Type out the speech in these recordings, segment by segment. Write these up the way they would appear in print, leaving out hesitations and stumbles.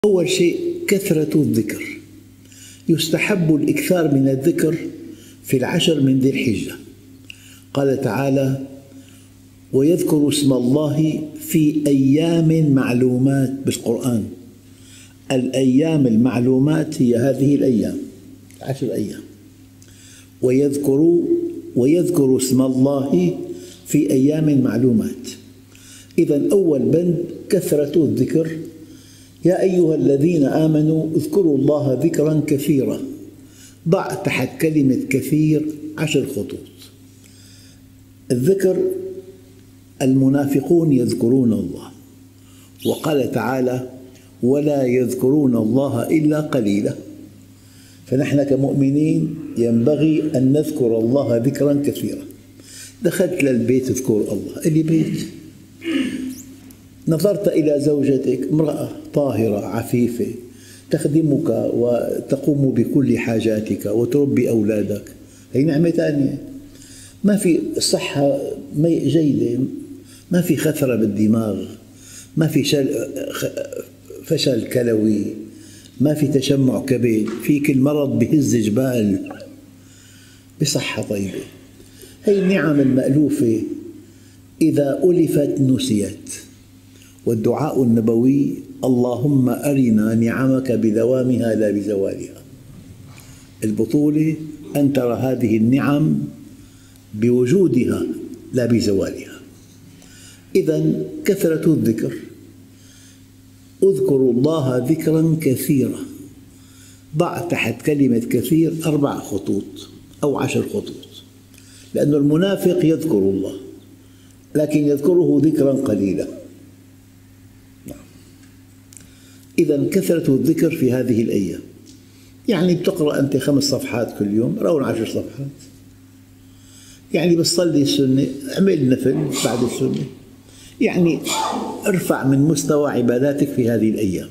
أول شيء كثرة الذكر. يستحب الإكثار من الذكر في العشر من ذي الحجة. قال تعالى: ويذكر اسم الله في أيام معلومات بالقرآن. الأيام المعلومات هي هذه الأيام، 10 أيام. ويذكر اسم الله في أيام معلومات. إذن أول بند كثرة الذكر. يا أيها الذين آمنوا اذكروا الله ذكرا كثيرا. ضع تحت كلمة كثير 10 خطوط. الذكر: المنافقون يذكرون الله، وقال تعالى: ولا يذكرون الله إلا قليلا. فنحن كمؤمنين ينبغي أن نذكر الله ذكرا كثيرا. دخلت للبيت اذكر الله. اللي بيت نظرت إلى زوجتك، امرأة طاهرة عفيفة تخدمك وتقوم بكل حاجاتك وتربي أولادك، هي نعمة ثانية. ما في صحة جيدة، ما في خثرة بالدماغ، ما في فشل كلوي، ما في تشمع كبد، فيك المرض بهز جبال بصحة طيبة. هي النعم المألوفة إذا ألفت نسيت. والدعاء النبوي: اللهم أرنا نعمك بدوامها لا بزوالها. البطولة أن ترى هذه النعم بوجودها لا بزوالها. إذن كثرة الذكر. اذكروا الله ذكرا كثيرا. ضع تحت كلمة كثير 4 خطوط أو 10 خطوط، لأن المنافق يذكر الله لكن يذكره ذكرا قليلا. إذن كثرة الذكر في هذه الأيام. يعني بتقرأ أنت 5 صفحات كل يوم، روح 10 صفحات. يعني بتصلي السنة، اعمل نفل بعد السنة. يعني ارفع من مستوى عباداتك في هذه الأيام.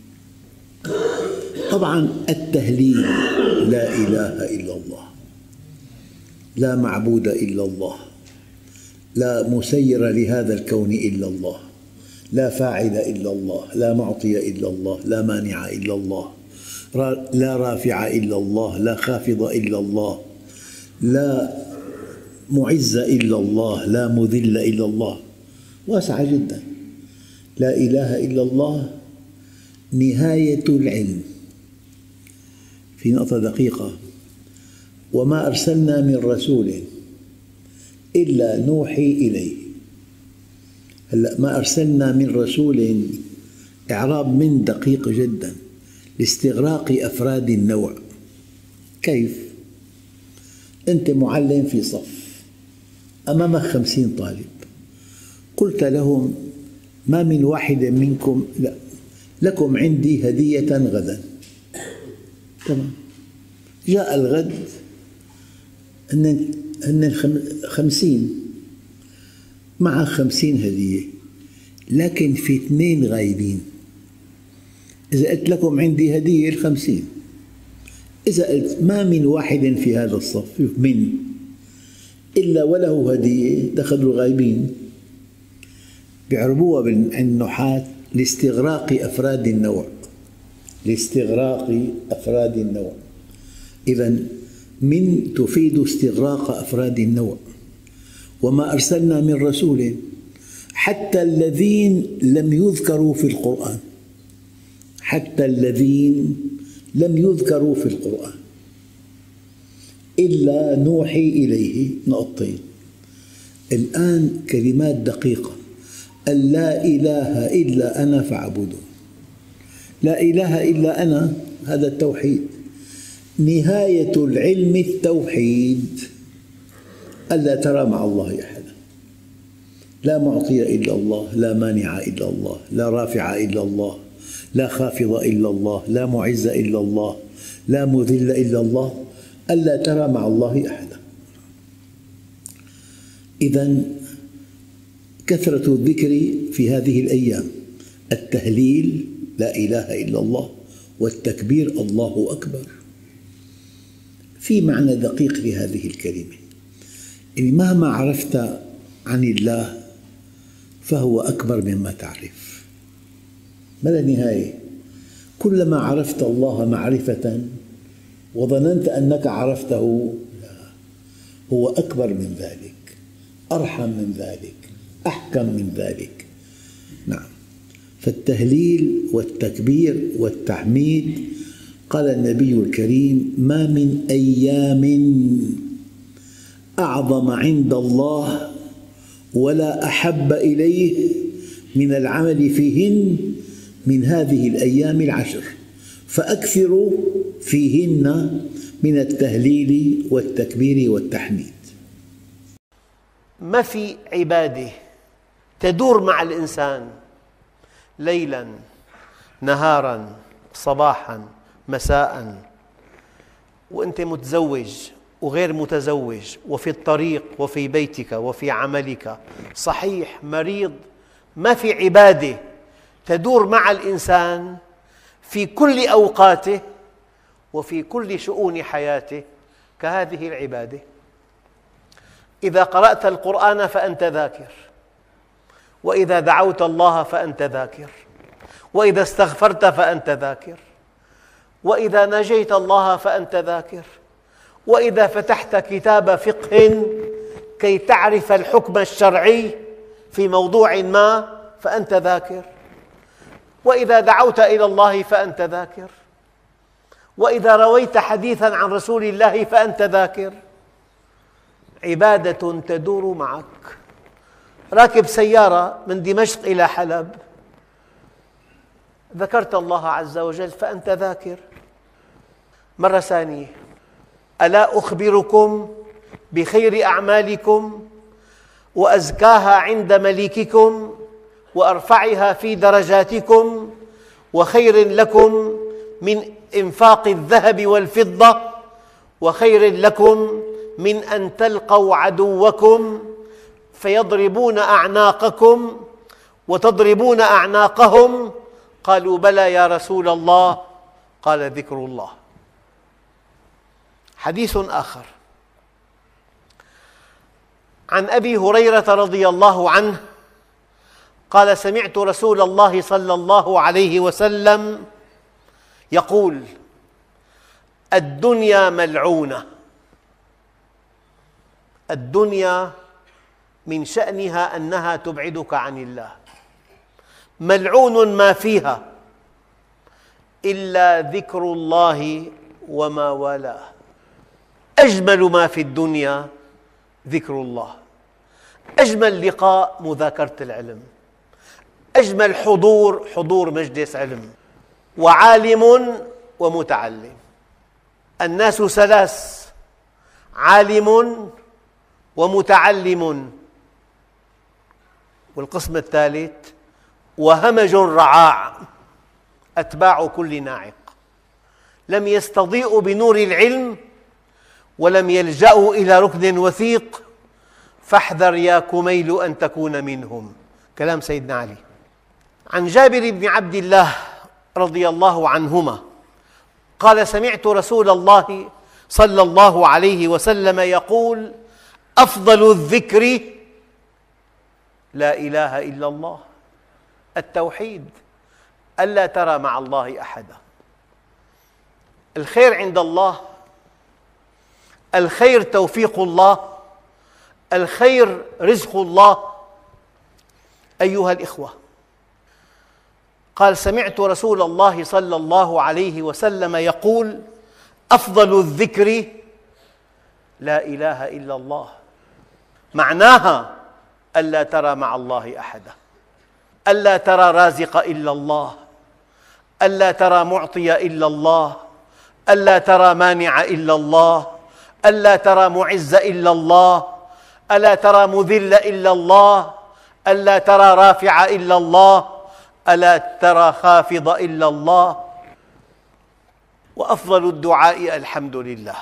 طبعا التهليل: لا إله إلا الله، لا معبود إلا الله، لا مسير لهذا الكون إلا الله، لا فاعل إلا الله، لا معطي إلا الله، لا مانع إلا الله، لا رافع إلا الله، لا خافض إلا الله، لا معز إلا الله، لا مذل إلا الله. واسعة جدا. لا إله إلا الله نهاية العلم. في نقطة دقيقة: وما أرسلنا من رسول إلا نوحي إليه. هلأ ما أرسلنا من رسول، إعراب من دقيق جدا لاستغراق أفراد النوع. كيف؟ أنت معلم في صف، أمامك 50 طالب، قلت لهم: ما من واحد منكم لكم عندي هدية غدا. تمام. جاء الغد، هن 50 مع 50 هدية، لكن في 2 غايبين. إذا قلت لكم عندي هدية 50، إذا قلت ما من واحد في هذا الصف إلا وله هدية، دخلوا غايبين. بيعربوها بالنحاة لاستغراق أفراد النوع. لاستغراق أفراد النوع. إذن من تفيد استغراق أفراد النوع. وما أرسلنا من رسول، حتى الذين لم يذكروا في القرآن، حتى الذين لم يذكروا في القرآن إلا نوحي إليه. نقطتين. الآن كلمات دقيقة: لا إله إلا أنا فاعبدون. لا إله إلا أنا، هذا التوحيد. نهاية العلم التوحيد. ألا ترى مع الله أحدا. لا معطي إلا الله، لا مانع إلا الله، لا رافع إلا الله، لا خافض إلا الله، لا معز إلا الله، لا مذل إلا الله. ألا ترى مع الله أحدا. إذن كثرة الذكر في هذه الأيام: التهليل: لا إله إلا الله، والتكبير: الله أكبر. في معنى دقيق لهذه الكلمة: إن مهما عرفت عن الله فهو أكبر مما تعرف، ما لا نهاية. كلما عرفت الله معرفة وظننت أنك عرفته، لا، هو أكبر من ذلك، أرحم من ذلك، أحكم من ذلك. نعم، فالتهليل والتكبير والتحميد، قال النبي الكريم: ما من أيام أعظم عند الله ولا أحب إليه من العمل فيهن من هذه الأيام العشر، فأكثروا فيهن من التهليل والتكبير والتحميد. ما في عبادة تدور مع الإنسان ليلاً نهاراً صباحاً مساءً، وأنت متزوج وغير متزوج، وفي الطريق وفي بيتك وفي عملك، صحيح مريض، ما في عبادة تدور مع الإنسان في كل أوقاته وفي كل شؤون حياته كهذه العبادة. إذا قرأت القرآن فأنت ذاكر، وإذا دعوت الله فأنت ذاكر، وإذا استغفرت فأنت ذاكر، وإذا ناجيت الله فأنت ذاكر، وإذا فتحت كتاب فقه كي تعرف الحكم الشرعي في موضوع ما فأنت ذاكر، وإذا دعوت إلى الله فأنت ذاكر، وإذا رويت حديثاً عن رسول الله فأنت ذاكر. عبادة تدور معك. راكب سيارة من دمشق إلى حلب، ذكرت الله عز وجل فأنت ذاكر. مرة ثانية: ألا أخبركم بخير أعمالكم وأزكاها عند مليككم وأرفعها في درجاتكم وخير لكم من إنفاق الذهب والفضة وخير لكم من أن تلقوا عدوكم فيضربون أعناقكم وتضربون أعناقهم؟ قالوا: بلى يا رسول الله. قال: ذكر الله. حديث آخر عن أبي هريرة رضي الله عنه قال: سمعت رسول الله صلى الله عليه وسلم يقول: الدنيا ملعونة. الدنيا من شأنها أنها تبعدك عن الله، ملعون ما فيها إلا ذكر الله وما والاه. أجمل ما في الدنيا ذكر الله، أجمل لقاء مذاكرة العلم، أجمل حضور مجلس علم، وعالم ومتعلم. الناس ثلاث: عالم ومتعلم، والقسم الثالث وهمج رعاع، أتباع كل ناعق، لم يستضيئوا بنور العلم ولم يلجأوا إلى ركن وثيق، فاحذر يا كميل أن تكون منهم. كلام سيدنا علي. عن جابر بن عبد الله رضي الله عنهما قال: سمعت رسول الله صلى الله عليه وسلم يقول: أفضل الذكر لا إله إلا الله. التوحيد، ألا ترى مع الله أحدا. الخير عند الله، الخير توفيق الله، الخير رزق الله. أيها الإخوة، قال: سمعت رسول الله صلى الله عليه وسلم يقول: أفضل الذكر لا إله إلا الله. معناها ألا ترى مع الله أحدا، ألا ترى رازق إلا الله، ألا ترى معطي إلا الله، ألا ترى مانع إلا الله، ألا ترى معز إلا الله، ألا ترى مذل إلا الله، ألا ترى رافع إلا الله، ألا ترى خافض إلا الله. وأفضل الدعاء الحمد لله.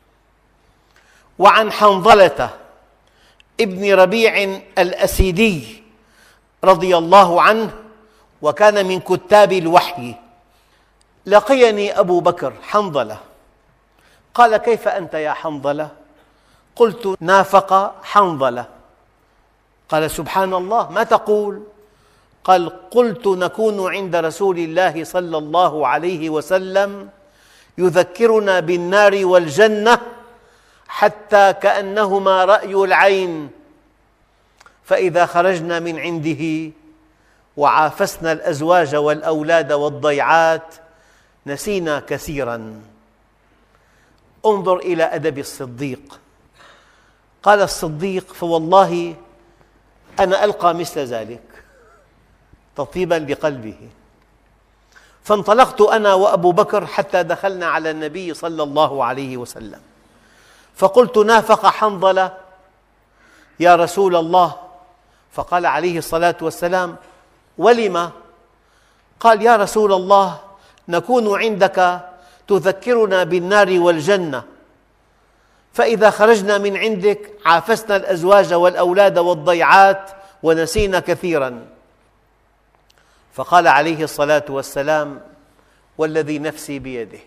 وعن حنظلة ابن ربيع الأسيدي رضي الله عنه، وكان من كتاب الوحي: لقيني أبو بكر حنظلة، قال: كيف أنت يا حنظلة؟ قلت: نافق حنظلة. قال: سبحان الله، ما تقول؟ قال: قلت نكون عند رسول الله صلى الله عليه وسلم يذكرنا بالنار والجنة حتى كأنهما رأي العين، فإذا خرجنا من عنده وعافسنا الأزواج والأولاد والضيعات نسينا كثيراً. انظر إلى أدب الصديق. قال الصديق: فوالله أنا ألقى مثل ذلك تطيباً لقلبه. فانطلقت أنا وأبو بكر حتى دخلنا على النبي صلى الله عليه وسلم، فقلت: نافق حنظلة يا رسول الله. فقال عليه الصلاة والسلام: ولم؟ قال: يا رسول الله، نكون عندك تذكرنا بالنار والجنة، فإذا خرجنا من عندك عافسنا الأزواج والأولاد والضيعات ونسينا كثيراً. فقال عليه الصلاة والسلام: والذي نفسي بيده،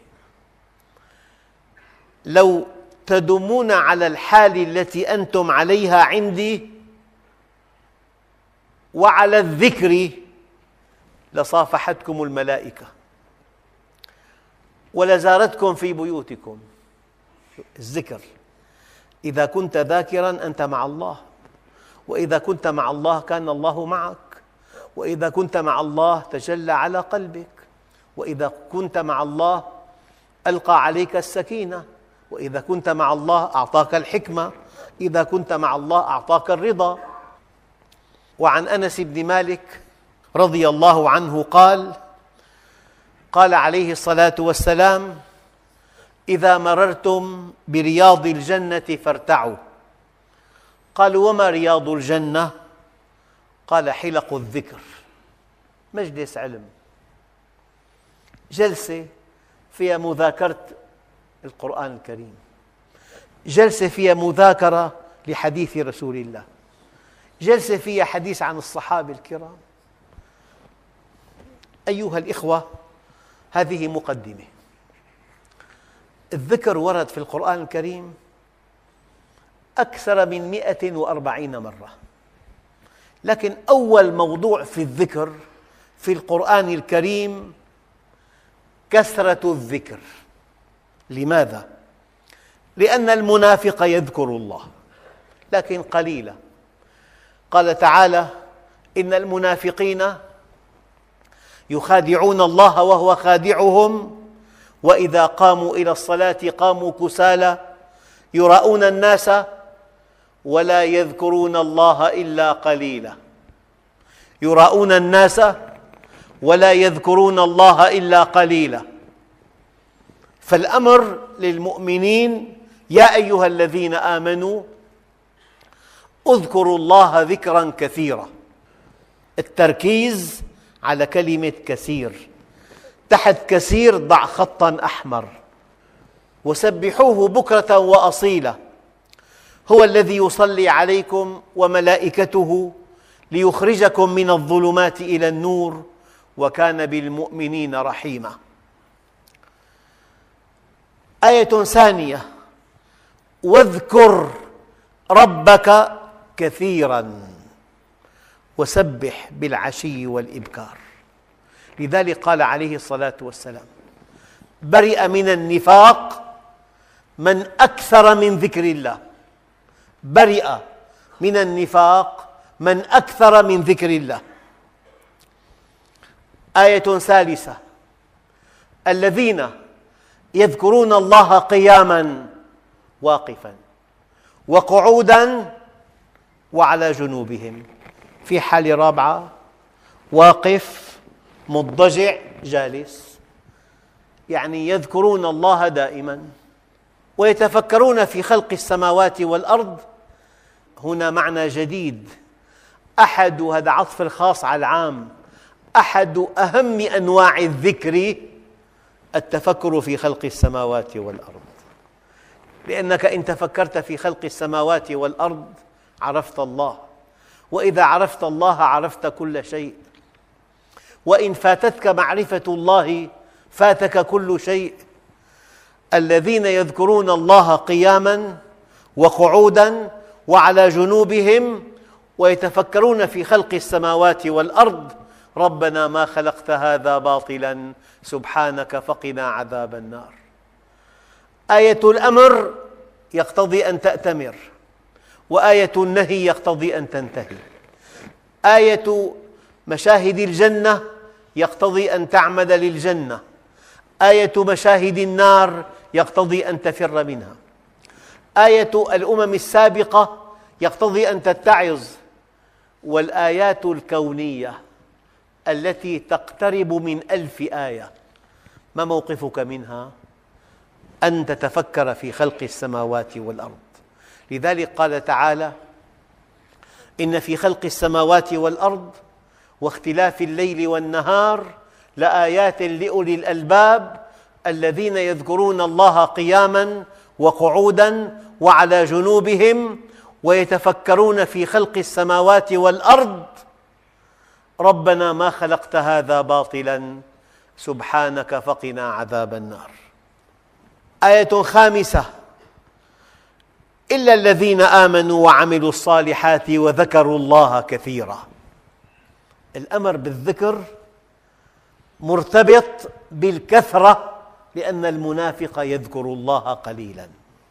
لو تدومون على الحال التي أنتم عليها عندي وعلى الذكر لصافحتكم الملائكة ولزارتكم في بيوتكم. الذكر، إذا كنت ذاكراً أنت مع الله، وإذا كنت مع الله كان الله معك، وإذا كنت مع الله تجلى على قلبك، وإذا كنت مع الله ألقى عليك السكينة، وإذا كنت مع الله أعطاك الحكمة، إذا كنت مع الله أعطاك الرضا. وعن أنس بن مالك رضي الله عنه قال: قال عليه الصلاة والسلام: إذا مررتم برياض الجنة فارتعوا. قالوا: وما رياض الجنة؟ قال: حلق الذكر، مجلس علم، جلسة فيها مذاكرة القرآن الكريم، جلسة فيها مذاكرة لحديث رسول الله، جلسة فيها حديث عن الصحابة الكرام. أيها الإخوة، هذه مقدمة. الذكر ورد في القرآن الكريم أكثر من 140 مرة، لكن أول موضوع في الذكر في القرآن الكريم كثرة الذكر. لماذا؟ لأن المنافق يذكر الله لكن قليلا. قال تعالى: إن المنافقين يخادعون الله وهو خادعهم وإذا قاموا إلى الصلاة قاموا كسالى يراءون الناس ولا يذكرون الله إلا قليلا. يراءون الناس ولا يذكرون الله إلا قليلا. فالأمر للمؤمنين: يا أيها الذين آمنوا اذكروا الله ذكراً كثيرا. التركيز على كلمة كثير، تحت كثير ضع خطاً أحمر. وسبحوه بكرة وأصيلا هو الذي يصلي عليكم وملائكته ليخرجكم من الظلمات إلى النور وكان بالمؤمنين رحيما. آية ثانية: واذكر ربك كثيراً وسبح بالعشي والإبكار. لذلك قال عليه الصلاة والسلام: برئ من النفاق من أكثر من ذكر الله. برئ من النفاق من أكثر من ذكر الله. آية ثالثة: الذين يذكرون الله قياماً واقفاً وقعوداً وعلى جنوبهم. في حالة رابعة: واقف مضطجع جالس، يعني يذكرون الله دائماً. ويتفكرون في خلق السماوات والأرض. هنا معنى جديد، أحد، هذا عطف الخاص على العام، أحد أهم أنواع الذكر التفكر في خلق السماوات والأرض. لأنك إن تفكرت في خلق السماوات والأرض عرفت الله، وإذا عرفت الله عرفت كل شيء، وإن فاتتك معرفة الله فاتك كل شيء. الذين يذكرون الله قياماً وقعوداً وعلى جنوبهم ويتفكرون في خلق السماوات والأرض ربنا ما خلقت هذا باطلا سبحانك فقنا عذاب النار. آية الأمر يقتضي أن تأتمر، وآية النهي يقتضي أن تنتهي. آية مشاهد الجنة يقتضي أن تعمل للجنة، آية مشاهد النار يقتضي أن تفر منها. آية الأمم السابقة يقتضي أن تتعظ، والآيات الكونية التي تقترب من 1000 آية ما موقفك منها؟ أن تتفكر في خلق السماوات والأرض. لذلك قال تعالى: إن في خلق السماوات والأرض واختلاف الليل والنهار لآيات لأولي الألباب الذين يذكرون الله قياماً وقعوداً وعلى جنوبهم ويتفكرون في خلق السماوات والأرض ربنا ما خلقت هذا باطلاً سبحانك فقنا عذاب النار. آية خامسة: إلا الذين آمنوا وعملوا الصالحات وذكروا الله كثيرا. الأمر بالذكر مرتبط بالكثرة، لأن المنافق يذكر الله قليلا.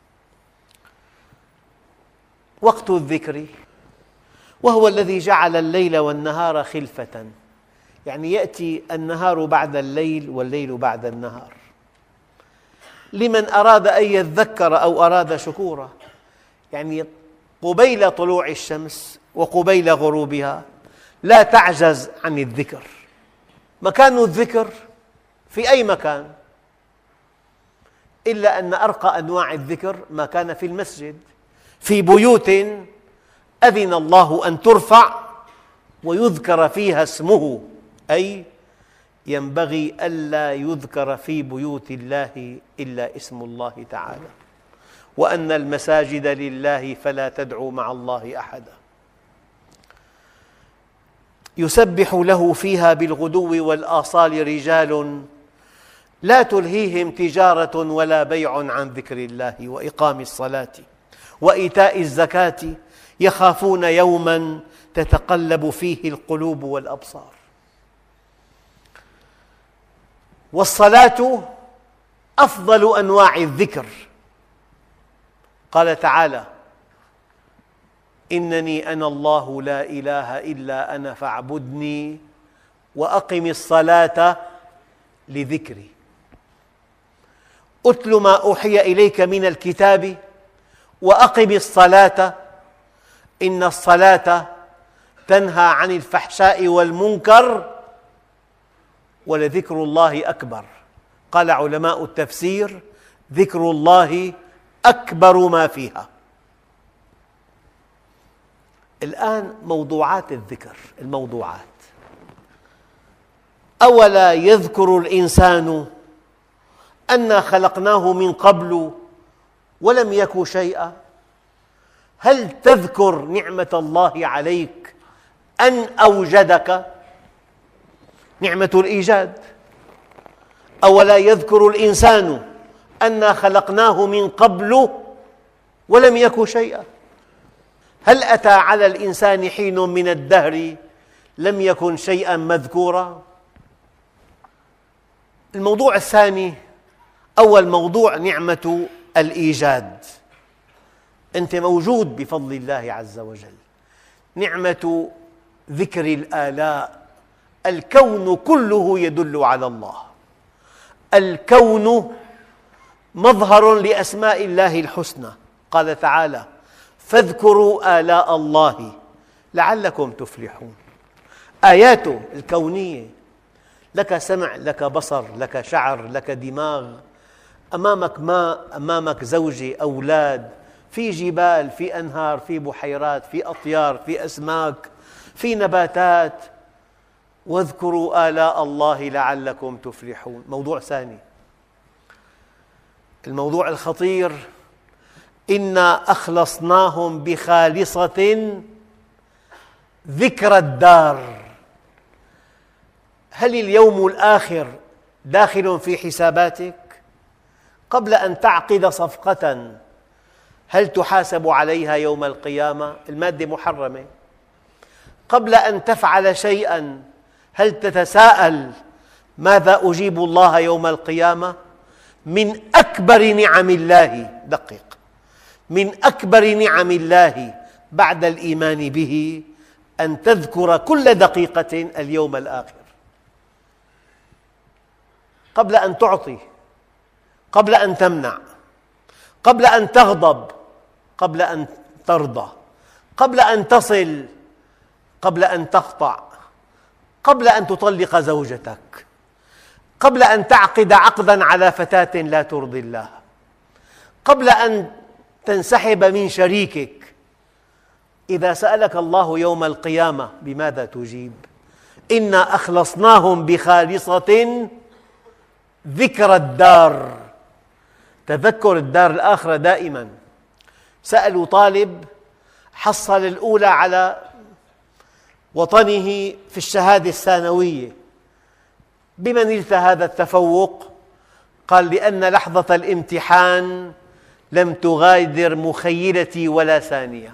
وقت الذكر وهو الذي جعل الليل والنهار خلفة، يعني يأتي النهار بعد الليل والليل بعد النهار، لمن أراد أن يذكر أو أراد شكورا، يعني قبيل طلوع الشمس وقبيل غروبها لا تعجز عن الذكر. مكان الذكر في أي مكان، إلا أن أرقى أنواع الذكر ما كان في المسجد، في بيوت أذن الله أن ترفع ويذكر فيها اسمه، أي ينبغي ألا يذكر في بيوت الله إلا اسم الله تعالى، وأن المساجد لله فلا تدعوا مع الله أحدا. يسبح له فيها بالغدو والآصال رجال لا تلهيهم تجارة ولا بيع عن ذكر الله وإقام الصلاة وإيتاء الزكاة يخافون يوماً تتقلب فيه القلوب والأبصار. والصلاة أفضل أنواع الذكر. قال تعالى: إنني أنا الله لا إله إلا أنا فاعبدني وأقم الصلاة لذكري. أتل ما أوحي إليك من الكتاب وأقم الصلاة إن الصلاة تنهى عن الفحشاء والمنكر ولذكر الله أكبر. قال علماء التفسير: ذكر الله أكبر ما فيها. الآن موضوعات الذكر، الموضوعات: أولا يذكر الإنسان أنا خلقناه من قبل ولم يك شيئا. هل تذكر نعمة الله عليك أن أوجدك؟ نعمة الإيجاد. أولا يذكر الإنسان أنا خلقناه من قبل ولم يك شيئا. هل أتى على الإنسان حين من الدهر لم يكن شيئا مذكورا؟ الموضوع الثاني، أول موضوع نعمة الإيجاد. أنت موجود بفضل الله عز وجل. نعمة ذكر الآلاء، الكون كله يدل على الله. الكون مظهر لأسماء الله الحسنى. قال تعالى: فاذكروا آلاء الله لعلكم تفلحون. آياته الكونية، لك سمع، لك بصر، لك شعر، لك دماغ، أمامك ماء، أمامك زوجة، أولاد، في جبال، في أنهار، في بحيرات، في أطيار، في أسماك، في نباتات. واذكروا آلاء الله لعلكم تفلحون. موضوع ثاني، الموضوع الخطير: إنا أخلصناهم بخالصة ذكر الدار. هل اليوم الآخر داخل في حساباتك؟ قبل أن تعقد صفقة هل تحاسب عليها يوم القيامة؟ المادة محرمة. قبل أن تفعل شيئا هل تتساءل ماذا أجيب الله يوم القيامة؟ من أكبر نعم الله، دقق، من أكبر نعم الله بعد الإيمان به أن تذكر كل دقيقة اليوم الآخر، قبل أن تعطي، قبل أن تمنع، قبل أن تغضب، قبل أن ترضى، قبل أن تصل، قبل أن تقطع، قبل أن تطلق زوجتك، قبل أن تعقد عقداً على فتاة لا ترضي الله، قبل أن تنسحب من شريكك. إذا سألك الله يوم القيامة بماذا تجيب؟ إنا أخلصناهم بخالصة ذكر الدار، تذكر الدار الآخرة دائماً. سألوا طالب حصل الأولى على وطنه في الشهادة الثانوية، بما نلت هذا التفوق؟ قال: لأن لحظة الامتحان لم تغادر مخيلتي ولا ثانية.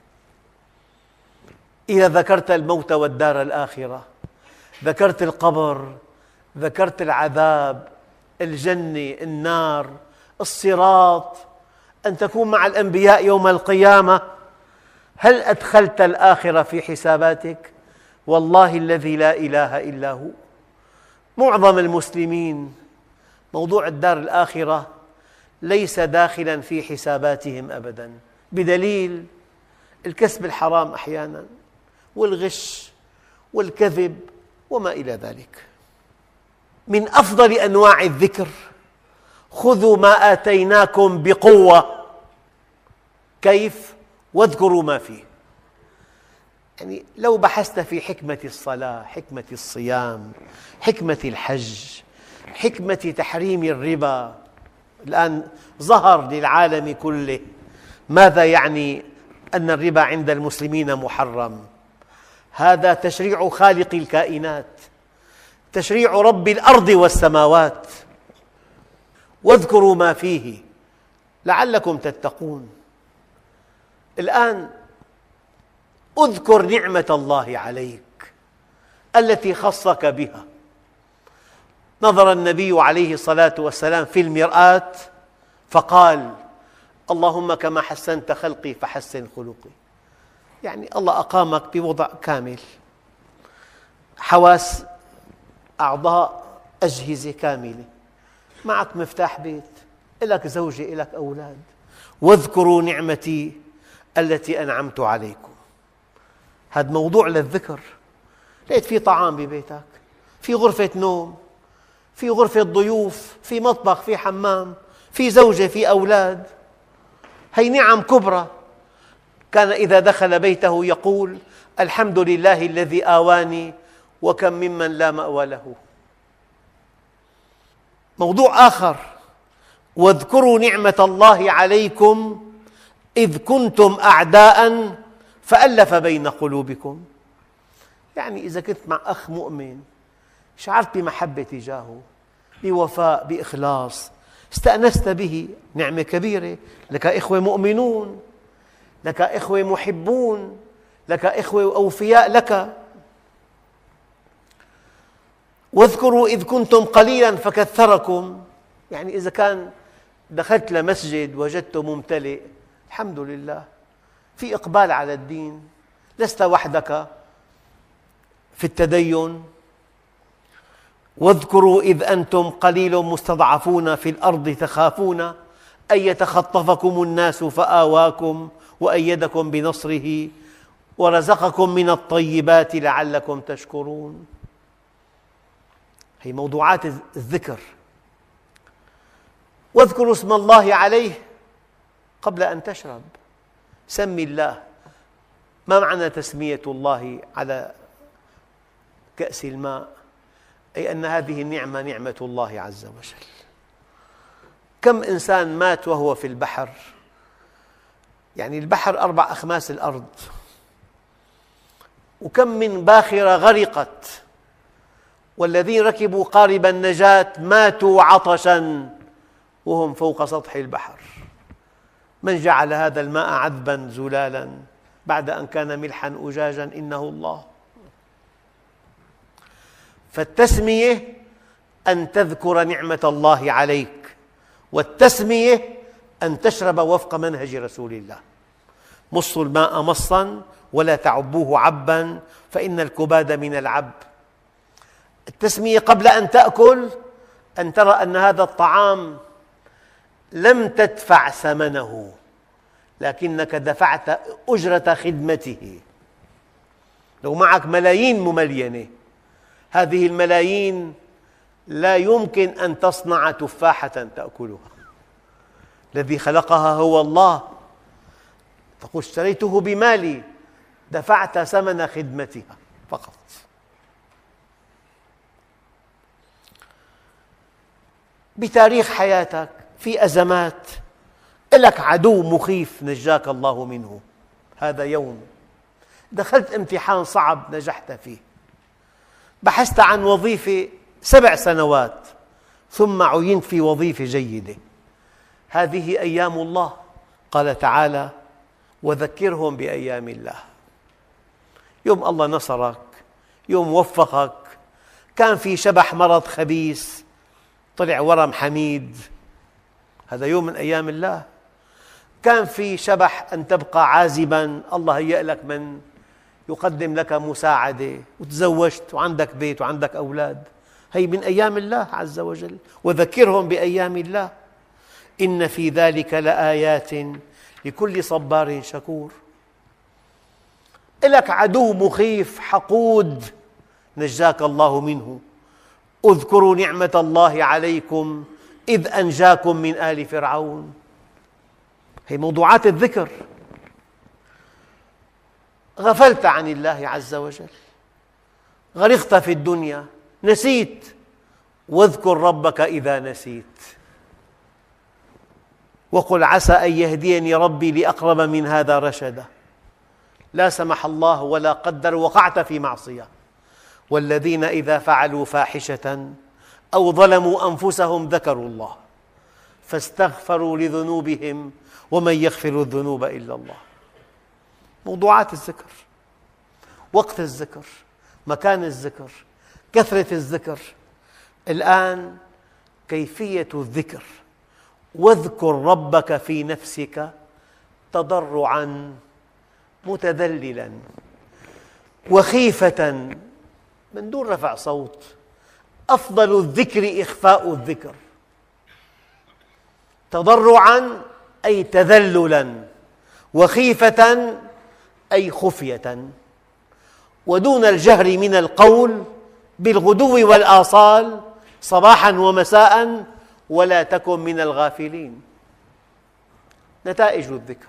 إذا ذكرت الموت والدار الآخرة، ذكرت القبر، ذكرت العذاب، الجنة، النار، الصراط، أن تكون مع الأنبياء يوم القيامة، هل أدخلت الآخرة في حساباتك؟ والله الذي لا إله إلا هو، معظم المسلمين موضوع الدار الآخرة ليس داخلاً في حساباتهم أبداً، بدليل الكسب الحرام أحياناً، والغش والكذب وما إلى ذلك. من أفضل أنواع الذكر: خذوا ما آتيناكم بقوة. كيف؟ واذكروا ما فيه. يعني لو بحثت في حكمة الصلاة، حكمة الصيام، حكمة الحج، حكمة تحريم الربا، الآن ظهر للعالم كله ماذا يعني أن الربا عند المسلمين محرم. هذا تشريع خالق الكائنات، تشريع رب الأرض والسماوات. واذكروا ما فيه لعلكم تتقون. الآن اذكر نعمة الله عليك التي خصك بها. نظر النبي عليه الصلاة والسلام في المرآة فقال: اللهم كما حسنت خلقي فحسن خلقي. يعني الله أقامك بوضع كامل، حواس، أعضاء، أجهزة كاملة، معك مفتاح بيت، لك زوجة، لك أولاد. واذكروا نعمتي التي أنعمت عليكم. هذا موضوع للذكر. لقيت في طعام ببيتك، في غرفة نوم، في غرفة ضيوف، في مطبخ، في حمام، في زوجة، في أولاد، هي نعم كبرى. كان إذا دخل بيته يقول: الحمد لله الذي آواني وكم ممن لا مأوى له. موضوع آخر: واذكروا نعمة الله عليكم إذ كنتم أعداء فألف بين قلوبكم. يعني إذا كنت مع أخ مؤمن، شعرت بمحبة تجاهه، بوفاء، بإخلاص، استأنست به، نعمة كبيرة. لك إخوة مؤمنون، لك إخوة محبون، لك إخوة أوفياء لك. واذكروا إذ كنتم قليلاً فكثركم. يعني إذا كان دخلت لمسجد وجدته ممتلئ، الحمد لله، في إقبال على الدين، لست وحدك في التدين. واذكروا إذ أنتم قليل مستضعفون في الأرض تخافون أن يتخطفكم الناس فآواكم وأيدكم بنصره ورزقكم من الطيبات لعلكم تشكرون. هي موضوعات الذكر. واذكروا اسم الله عليه قبل أن تشرب. سمي الله. ما معنى تسمية الله على كأس الماء؟ أي أن هذه النعمة نعمة الله عز وجل. كم إنسان مات وهو في البحر؟ يعني البحر 4 أخماس الأرض. وكم من باخرة غرقت، والذين ركبوا قارب النجاة ماتوا عطشاً وهم فوق سطح البحر. من جعل هذا الماء عذباً زلالاً بعد أن كان ملحاً أجاجاً إنه الله. فالتسمية أن تذكر نعمة الله عليك، والتسمية أن تشرب وفق منهج رسول الله. مصوا الماء مصا ولا تعبوه عبا فإن الكباد من العب. التسمية قبل أن تأكل أن ترى أن هذا الطعام لم تدفع ثمنه، لكنك دفعت أجرة خدمته. لو معك ملايين مملينة، هذه الملايين لا يمكن أن تصنع تفاحة تأكلها، الذي خلقها هو الله. تقول اشتريته بمالي، دفعت ثمن خدمتها فقط. بتاريخ حياتك في أزمات، لك عدو مخيف نجاك الله منه. هذا يوم دخلت امتحان صعب نجحت فيه، بحثت عن وظيفة 7 سنوات ثم عينت في وظيفة جيدة. هذه أيام الله. قال تعالى: وذكرهم بأيام الله. يوم الله نصرك، يوم وفقك، كان في شبح مرض خبيث طلع ورم حميد، هذا يوم من أيام الله. كان في شبح أن تبقى عازباً، الله هيأ لك من يقدم لك مساعدة، وتزوجت وعندك بيت وعندك أولاد، هي من أيام الله عز وجل. وذكرهم بأيام الله إن في ذلك لآيات لكل صبار شكور. لك عدو مخيف حقود نجاك الله منه. اذكروا نعمة الله عليكم إذ أنجاكم من آل فرعون. هي موضوعات الذكر. غفلت عن الله عز وجل، غرقت في الدنيا، نسيت. واذكر ربك إذا نسيت، وقل عسى أن يهديني ربي لأقرب من هذا رشدا. لا سمح الله ولا قدر وقعت في معصية. والذين إذا فعلوا فاحشة أو ظلموا أنفسهم ذكروا الله فاستغفروا لذنوبهم ومن يغفر الذنوب إلا الله. موضوعات الذكر، وقت الذكر، مكان الذكر، كثرة الذكر. الآن كيفية الذكر: واذكر ربك في نفسك تضرعاً متذللاً وخيفة من دون رفع صوت. أفضل الذكر إخفاء الذكر. تضرعاً أي تذللاً، وخيفة أي خفية، ودون الجهر من القول بالغدو والآصال صباحاً ومساء، ولا تكن من الغافلين. نتائج الذكر: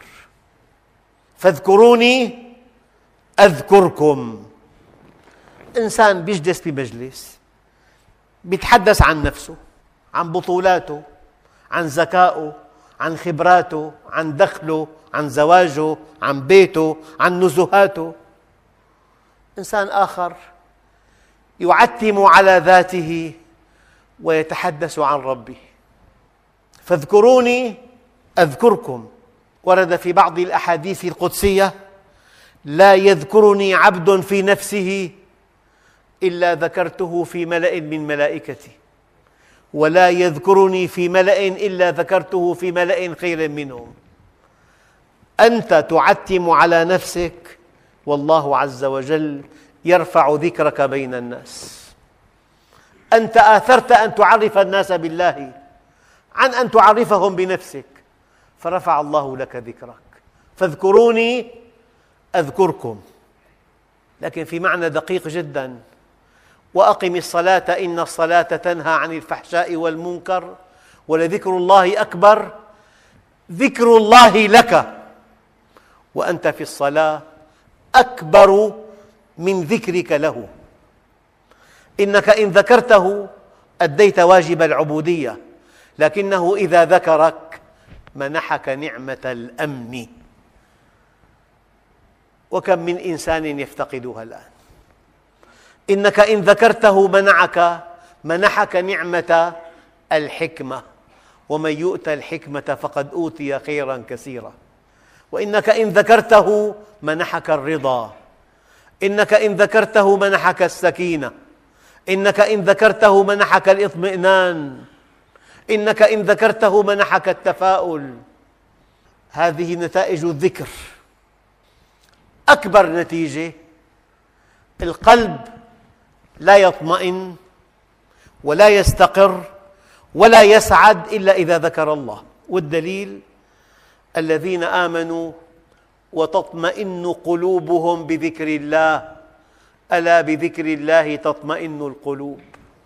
فاذكروني أذكركم. إنسان بيجلس بمجلس بيتحدث عن نفسه، عن بطولاته، عن ذكائه، عن خبراته، عن دخله، عن زواجه، عن بيته، عن نزهاته. إنسان آخر يعتم على ذاته ويتحدث عن ربه. فاذكروني أذكركم. ورد في بعض الأحاديث القدسية: لا يذكرني عبد في نفسه إلا ذكرته في ملأ من ملائكتي، ولا يذكرني في ملأ إلا ذكرته في ملأ خير منهم. أنت تعتم على نفسك، والله عز وجل يرفع ذكرك بين الناس. أنت آثرت أن تعرف الناس بالله عن أن تعرفهم بنفسك، فرفع الله لك ذكرك. فاذكروني أذكركم. لكن في معنى دقيق جدا: وأقم الصلاة إن الصلاة تنهى عن الفحشاء والمنكر ولذكر الله أكبر. ذكر الله لك وأنت في الصلاة أكبر من ذكرك له. إنك إن ذكرته أديت واجب العبودية، لكنه إذا ذكرك منحك نعمة الأمن. وكم من إنسان يفتقدها الآن. إنك إن ذكرته منحك نعمة الحكمة، ومن يؤت الحكمة فقد أوتي خيراً كثيراً. وإنك إن ذكرته منحك الرضا. إنك إن ذكرته منحك السكينة. إنك إن ذكرته منحك الإطمئنان، إنك إن ذكرته منحك التفاؤل. هذه نتائج الذكر. أكبر نتيجة: القلب لا يطمئن ولا يستقر ولا يسعد إلا إذا ذكر الله. والدليل: الذين آمنوا وتطمئن قلوبهم بذكر الله، ألا بذكر الله تطمئن القلوب.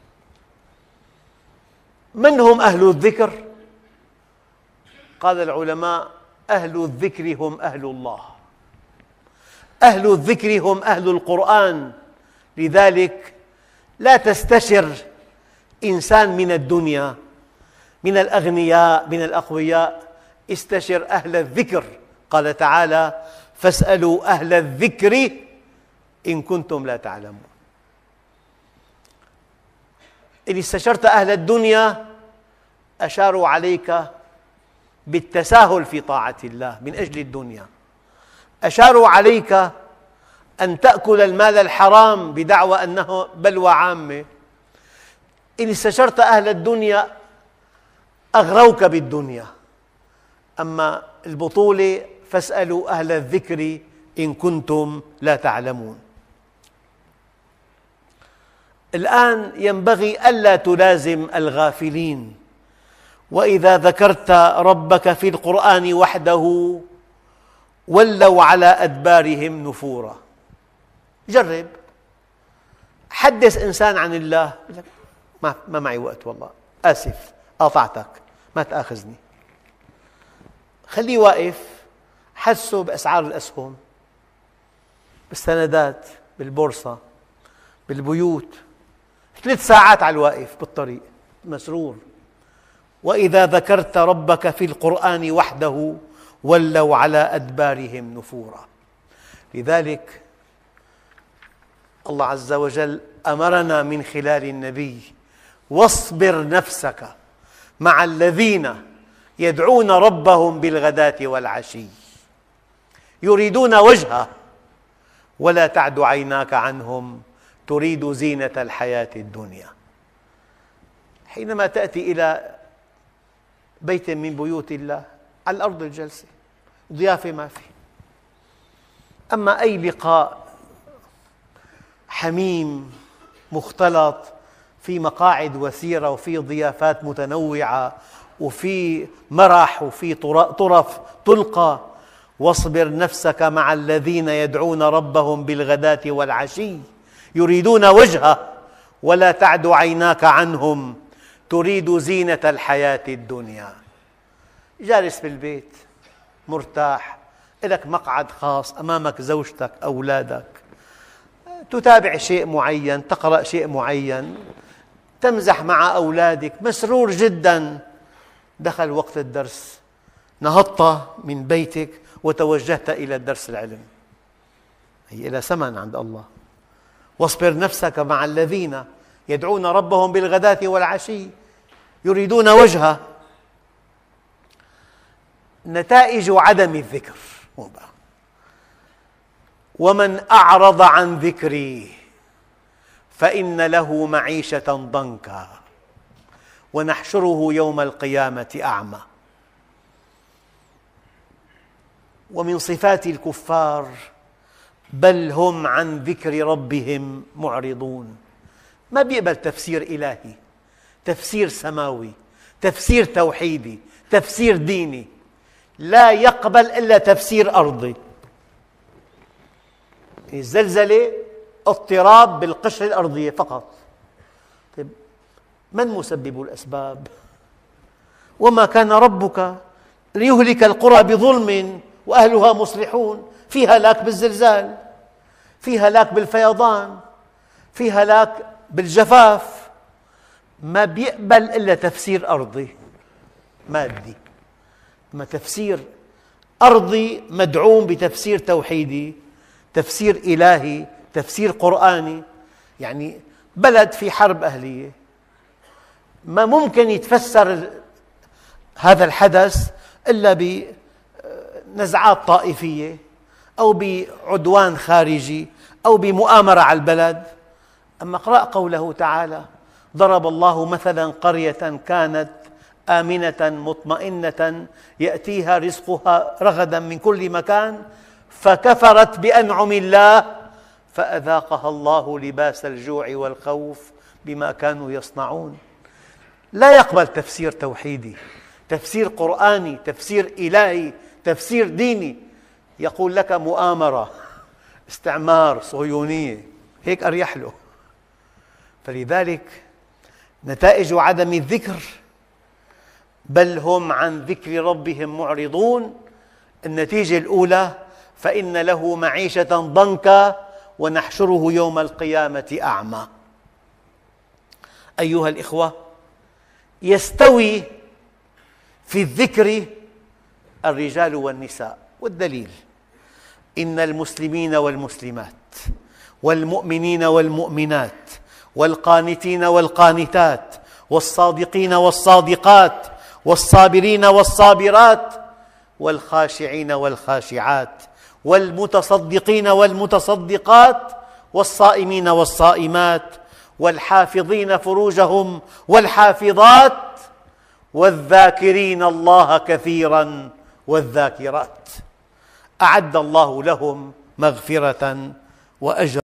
من هم أهل الذكر؟ قال العلماء: أهل الذكر هم أهل الله، أهل الذكر هم أهل القرآن. لذلك لا تستشر إنسان من الدنيا، من الأغنياء، من الأقوياء، استشر أهل الذكر. قال تعالى: فاسألوا أهل الذكر إن كنتم لا تعلمون. إن استشرت أهل الدنيا أشاروا عليك بالتساهل في طاعة الله من أجل الدنيا، أشاروا عليك أن تأكل المال الحرام بدعوى أنه بلوى عامة. إن استشرت أهل الدنيا أغروك بالدنيا. أما البطولة: فاسألوا أهل الذكر إن كنتم لا تعلمون. الآن ينبغي ألا تلازم الغافلين. وإذا ذكرت ربك في القرآن وحده ولوا على أدبارهم نفورا. جرب، حدث إنسان عن الله، ما معي وقت والله، آسف قاطعتك، ما تآخذني. خليه واقف، حسه بأسعار الأسهم، بالسندات، بالبورصة، بالبيوت، 3 ساعات على الواقف بالطريق مسرور. وإذا ذكرت ربك في القرآن وحده ولوا على أدبارهم نفورا. لذلك الله عز وجل أمرنا من خلال النبي: واصبر نفسك مع الذين يدعون ربهم بالغداة والعشي يريدون وجهه ولا تعد عيناك عنهم تريد زينة الحياة الدنيا. حينما تأتي إلى بيت من بيوت الله، على الأرض الجلسة، ضيافة ما في. أما أي لقاء حميم مختلط في مقاعد وثيرة وفي ضيافات متنوعة وفي مرح وفي طرف تلقى: واصبر نفسك مع الذين يدعون ربهم بالغداة والعشي يريدون وجهه ولا تعد عيناك عنهم تريد زينة الحياة الدنيا. جالس بالبيت مرتاح، لك مقعد خاص، أمامك زوجتك، أولادك، تتابع شيء معين، تقرأ شيء معين، تمزح مع أولادك، مسرور جدا. دخل وقت الدرس، نهضت من بيتك وتوجهت إلى الدرس العلم، هي إلى ثمن عند الله. واصبر نفسك مع الذين يدعون ربهم بالغداة والعشي يريدون وجهه. نتائج عدم الذكر: ومن أعرض عن ذكري فإن له معيشة ضنكا ونحشره يوم القيامة أعمى. ومن صفات الكفار: بل هم عن ذكر ربهم معرضون. ما بيقبل تفسير إلهي، تفسير سماوي، تفسير توحيدي، تفسير ديني، لا يقبل إلا تفسير أرضي. الزلزلة اضطراب بالقشرة الأرضية فقط. طيب، من مسبب الأسباب؟ وما كان ربك ليهلك القرى بظلم وأهلها مصلحون. في هلاك بالزلزال، في هلاك بالفيضان، في هلاك بالجفاف. ما بيقبل إلا تفسير أرضي مادي. أما تفسير أرضي مدعوم بتفسير توحيدي، تفسير إلهي، تفسير قرآني. يعني بلد في حرب أهلية، ما ممكن يتفسر هذا الحدث إلا بنزعات طائفية أو بعدوان خارجي أو بمؤامرة على البلد أما اقرأ قوله تعالى: ضرب الله مثلا قرية كانت آمنة مطمئنة يأتيها رزقها رغدا من كل مكان فكفرت بأنعم الله فأذاقها الله لباس الجوع والخوف بما كانوا يصنعون. لا يقبل تفسير توحيدي، تفسير قرآني، تفسير إلهي، تفسير ديني. يقول لك مؤامرة، استعمار، صهيونية، هيك أريح له. فلذلك نتائج عدم الذكر: بل هم عن ذكر ربهم معرضون. النتيجة الأولى: فإن له معيشة ضنكا ونحشره يوم القيامة أعمى. أيها الإخوة، يستوي في الذكر الرجال والنساء، والدليل: إن المسلمين والمسلمات والمؤمنين والمؤمنات والقانتين والقانتات والصادقين والصادقات والصابرين والصابرات والخاشعين والخاشعات والمتصدقين والمتصدقات والصائمين والصائمات والحافظين فروجهم والحافظات والذاكرين الله كثيراً والذاكرات أعد الله لهم مغفرة وأجرا